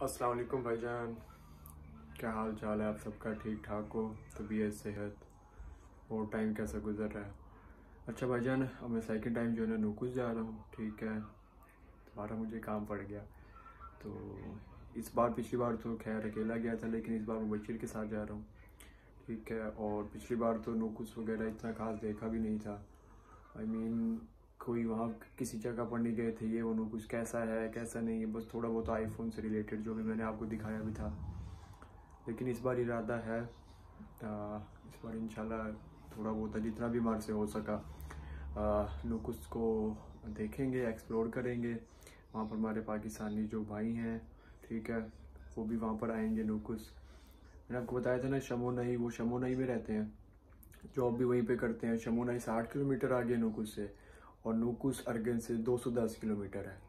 अस्सलाम वालेकुम भाईजान, क्या हाल चाल है आप सबका? ठीक ठाक हो? तबीयत सेहत और टाइम कैसा गुजर रहा है? अच्छा भाईजान, अब मैं सेकंड टाइम जो है ना नूकुस जा रहा हूँ। ठीक है, दोबारा मुझे काम पड़ गया। तो इस बार, पिछली बार तो खैर अकेला गया था, लेकिन इस बार मैं बशीर के साथ जा रहा हूँ। ठीक है, और पिछली बार तो नूकुस वगैरह इतना खास देखा भी नहीं था। आई मीन कोई वहाँ किसी जगह पर नहीं गए थे, ये वो नूकुस कैसा है कैसा नहीं है, बस थोड़ा बहुत आईफोन से रिलेटेड जो भी मैंने आपको दिखाया भी था। लेकिन इस बार इरादा है इस बार इंशाल्लाह थोड़ा बहुत जितना भी हमारे से हो सका नूकुस को देखेंगे, एक्सप्लोर करेंगे। वहाँ पर हमारे पाकिस्तानी जो भाई हैं, ठीक है, वो भी वहाँ पर आएंगे। नूकुस मैंने आपको बताया था ना, शमोनई, वो शमोनई में रहते हैं, जॉब भी वहीं पे करते हैं। शमोनई 60 किलोमीटर आगे नूकुस से, और नूकुस अर्गन से 210 किलोमीटर है।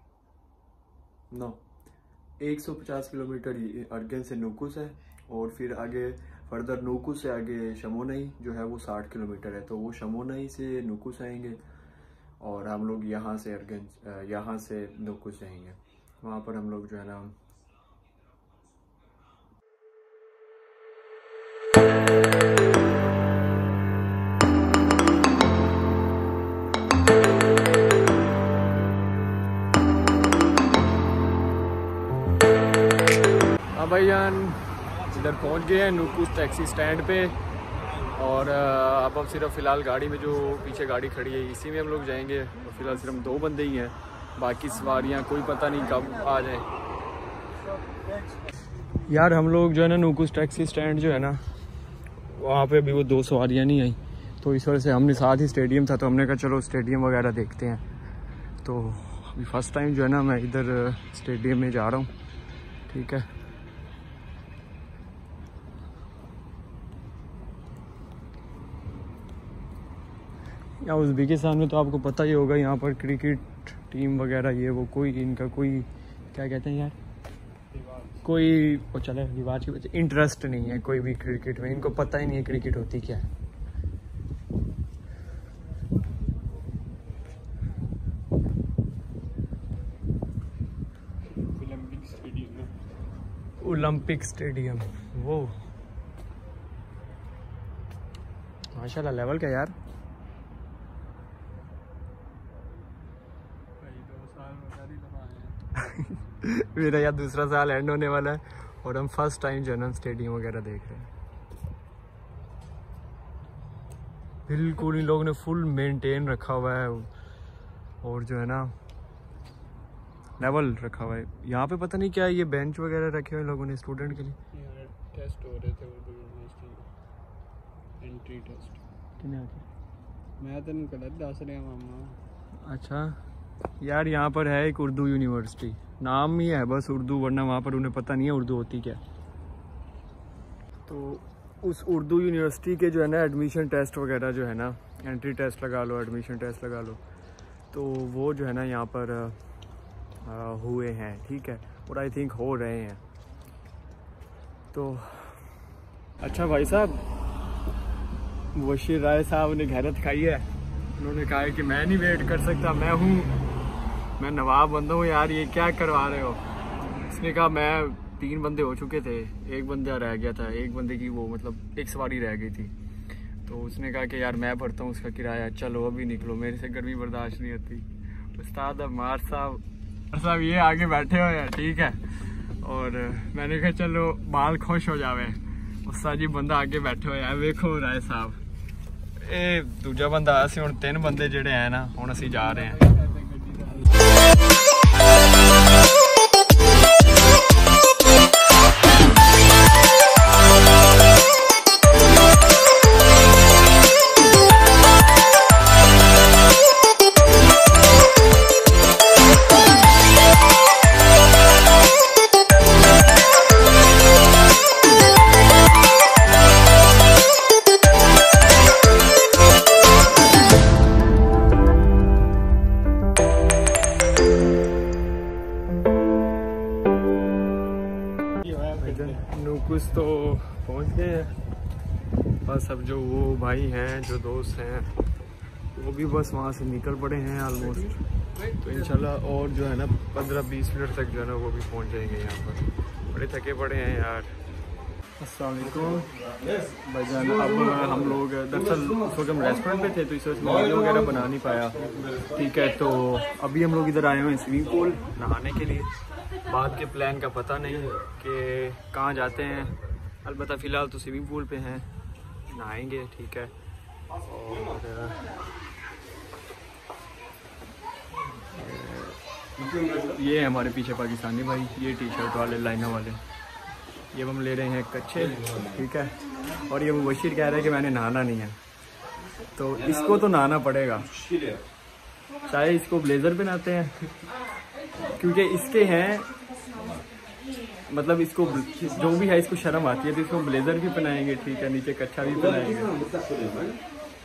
150 किलोमीटर अर्गन से नूकुस है, और फिर आगे फर्दर नूकुस से आगे शमोनई जो है वो 60 किलोमीटर है। तो वो शमोनई से नूकुस आएंगे और हम लोग यहाँ से अर्गन, यहाँ से नूकुस जाएंगे। वहाँ पर हम लोग जो है ना भाईजान इधर पहुंच गए हैं नूकुस टैक्सी स्टैंड पे। और अब हम सिर्फ फ़िलहाल गाड़ी में, जो पीछे गाड़ी खड़ी है इसी में हम लोग जाएंगे। और फिलहाल सिर्फ 2 बंदे ही हैं, बाकी सवारियां कोई पता नहीं कब आ जाए। यार हम लोग जो है ना नूकुस टैक्सी स्टैंड जो है ना, वहाँ पे अभी वो 2 सवारियाँ नहीं आई, तो इस वजह से हमने, साथ ही स्टेडियम था तो हमने कहा चलो स्टेडियम वगैरह देखते हैं। तो अभी फर्स्ट टाइम जो है ना मैं इधर स्टेडियम में जा रहा हूँ। ठीक है, यहाँ उज़्बेकिस्तान में तो आपको पता ही होगा, यहाँ पर क्रिकेट टीम वगैरह ये वो कोई इनका कोई क्या कहते हैं यार, कोई वो चले रिवाज की वजह इंटरेस्ट नहीं है कोई भी क्रिकेट में। इनको पता ही नहीं है क्रिकेट होती क्या है। ओलंपिक स्टेडियम, वो माशाल्लाह लेवल क्या यार। मेरा यार दूसरा साल एंड होने वाला है और हम फर्स्ट टाइम जो है ना स्टेडियम वगैरह देख रहे हैं। बिल्कुल इन लोगों ने फुल मेंटेन रखा हुआ है और जो है ना लेवल रखा हुआ है। यहाँ पे पता नहीं क्या है, ये बेंच वगैरह रखे हुए लोगों ने स्टूडेंट के लिए। टेस्ट हो रहे थे उर्दू यूनिवर्सिटी, एंट्री टेस्ट। कितने आते? मैं तो नहीं गलत दस रहा मामा। अच्छा यार, यहाँ पर है एक उर्दू यूनिवर्सिटी, नाम ही है बस उर्दू, वरना वहाँ पर उन्हें पता नहीं है उर्दू होती क्या। तो उस उर्दू यूनिवर्सिटी के जो है ना एडमिशन टेस्ट वगैरह जो है ना, एंट्री टेस्ट लगा लो, एडमिशन टेस्ट लगा लो, तो वो जो है ना यहाँ पर हुए हैं। ठीक है, और आई थिंक हो रहे हैं। तो अच्छा भाई साहब, बशीर राय साहब ने गैरत खाई है। उन्होंने कहा है कि मैं नहीं वेट कर सकता, मैं नवाब बंदा हूँ यार, ये क्या करवा रहे हो। इसने कहा मैं 3 बंदे हो चुके थे, एक बंदा रह गया था, एक बंदे की वो मतलब एक सवारी रह गई थी। तो उसने कहा कि यार मैं भरता हूँ उसका किराया, चलो अभी निकलो, मेरे से गर्मी बर्दाश्त नहीं होती। उस्ताद अम्मार साहब ये आगे बैठे हुए हैं। ठीक है, और मैंने कहा चलो बाल खुश हो जावे। उस्ताद जी बंदा आगे बैठे हुए हैं, देखो राय साहब, ये दूजा बंदा असी हुण 3 बंदे जेडे हैं ना, हुण असी जा रहे हैं। नूकुस तो पहुंच गए हैं बस। अब जो वो भाई हैं, जो दोस्त हैं, वो भी बस वहाँ से निकल पड़े हैं ऑलमोस्ट। तो इंशाल्लाह और जो है ना 15-20 मिनट तक जो है ना वो भी पहुँच जाएंगे यहाँ पर। बड़े थके पड़े हैं यार। अस्सलाम वालेकुम भाईजान। अब हम लोग दरअसल उस वक्त हम रेस्टोरेंट पे थे तो इस वक्त वीडियो वगैरह बना नहीं पाया, ठीक है। तो अभी हम लोग इधर आए हुए हैं स्विमिंग पूल नहाने के लिए। बाद के प्लान का पता नहीं कि कहाँ जाते हैं, अलबत्ता फ़िलहाल तो स्विमिंग पूल पे हैं, नहाएंगे, ठीक है। और ये है हमारे पीछे पाकिस्तानी भाई, ये टी शर्ट वाले लाइनर वाले, ये हम ले रहे हैं कच्चे, ठीक है। और ये मुबशिर कह रहे हैं कि मैंने नहाना नहीं है, तो इसको तो नहाना पड़ेगा। चाहे इसको ब्लेज़र पहनाते हैं क्योंकि इसके हैं, मतलब इसको जो भी है इसको शर्म आती है, तो इसको ब्लेज़र भी पहनाएंगे, ठीक है, नीचे कच्चा भी पहनाएंगे।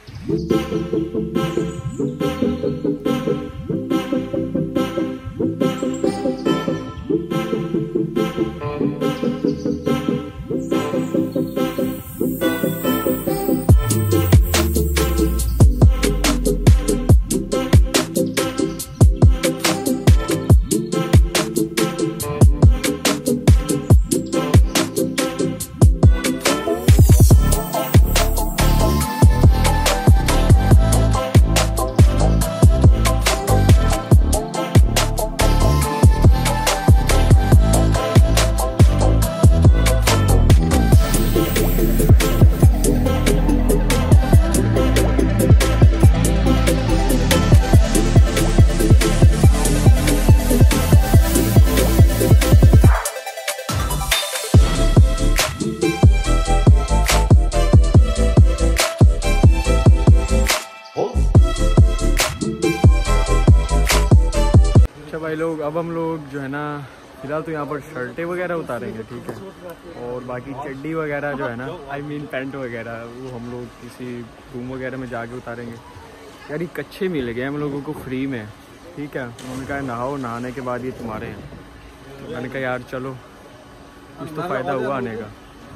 भाई लोग, अब हम लोग जो है ना फिलहाल तो यहाँ पर शर्टें वगैरह उतारेंगे, ठीक है। और बाकी चड्डी वगैरह जो है ना, आई मीन पैंट वगैरह, वो हम लोग किसी रूम वगैरह में जाके उतारेंगे। यार ये कच्चे मिल गए हम लोगों को फ्री में, ठीक है। उन्होंने कहा नहाओ, नहाने के बाद ये तुम्हारे हैं। तो मैंने कहा यार चलो, कुछ तो फ़ायदा हुआ आने का।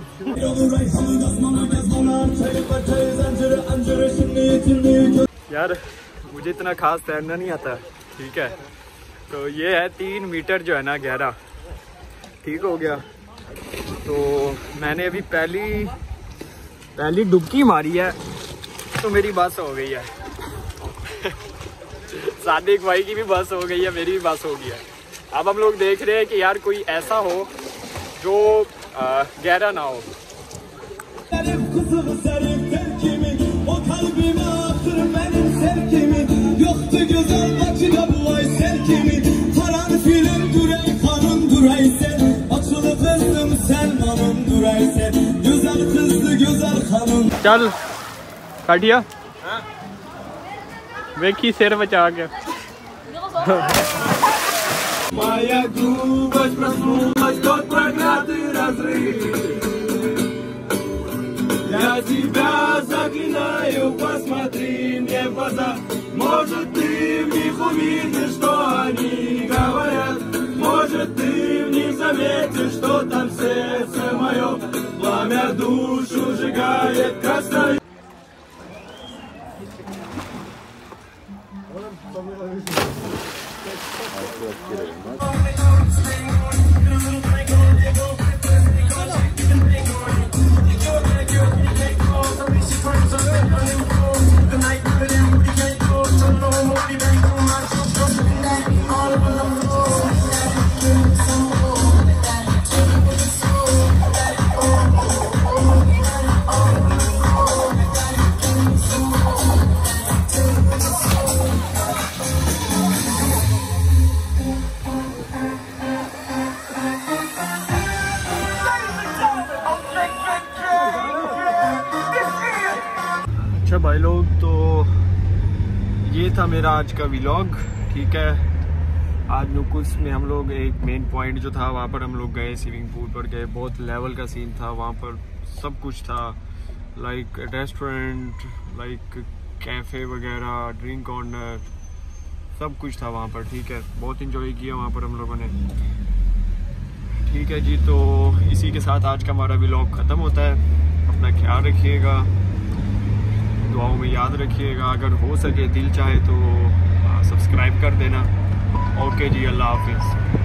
यार मुझे इतना खास तैरना नहीं आता, ठीक है। तो ये है 3 मीटर जो है ना गहरा, ठीक हो गया। तो मैंने अभी पहली डुबकी मारी है तो मेरी बस हो गई है। सादिक भाई की भी बस हो गई है, मेरी भी बस हो गई है। अब हम लोग देख रहे हैं कि यार कोई ऐसा हो जो गहरा ना हो। चल काटिया वेखी सिर बचा के। Я тебя заклинаю, посмотри мне в глаза. Может, ты в них увидишь, что они говорят. Может, ты в них заметишь, что там сердце мое пламя душу сжигает красной. अच्छा भाई लोग, तो ये था मेरा आज का व्लॉग, ठीक है। आज नुकुस में हम लोग एक मेन पॉइंट जो था वहाँ पर हम लोग गए, स्विमिंग पूल पर गए। बहुत लेवल का सीन था वहाँ पर, सब कुछ था, लाइक रेस्टोरेंट, लाइक कैफ़े वगैरह, ड्रिंक कॉर्नर, सब कुछ था वहाँ पर, ठीक है। बहुत इंजॉय किया वहाँ पर हम लोगों ने, ठीक है जी। तो इसी के साथ आज का हमारा व्लॉग ख़त्म होता है। अपना ख्याल रखिएगा, दुआओं में याद रखिएगा। अगर हो सके, दिल चाहे तो सब्सक्राइब कर देना। ओके जी, अल्लाह हाफिज़।